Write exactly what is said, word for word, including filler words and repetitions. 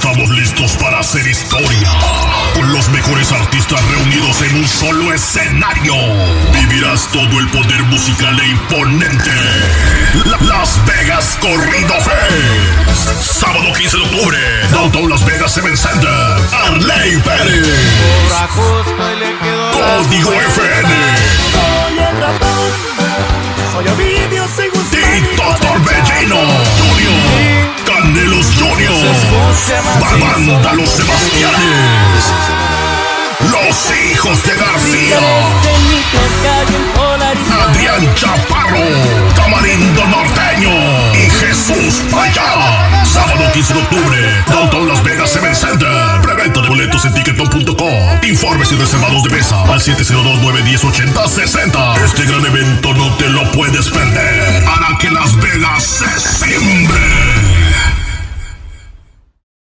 Estamos listos para hacer historia, con los mejores artistas reunidos en un solo escenario. Vivirás todo el poder musical e imponente. La- Las Vegas Corrido Fest, sábado quince de octubre, Downtown Las Vegas Event Center. Arley Pérez, Código F N, Soy el ratón, soy Ovidio, soy Gustavo, Tito Torbellino Junior, Canelos Junior, Banda Los Sebastianes, Los Hijos de García, Adrián Chaparro, Tamarindo Norteño y Jesús Payá. Sábado quince de octubre, Downtown Las Vegas Event Center. Preventa de boletos en ticketon punto com. Informes y reservados de mesa al siete cero dos, nueve uno cero, ocho cero seis cero. Este gran evento no te lo puedes perder. Hará que Las Vegas se simbre.